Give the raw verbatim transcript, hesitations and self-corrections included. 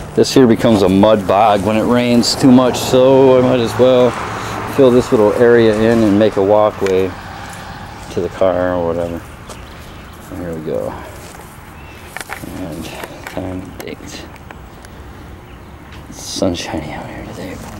This here becomes a mud bog when it rains too much, so I might as well fill this little area in and make a walkway to the car or whatever. Here we go. And time date. It's sunshiny out here today.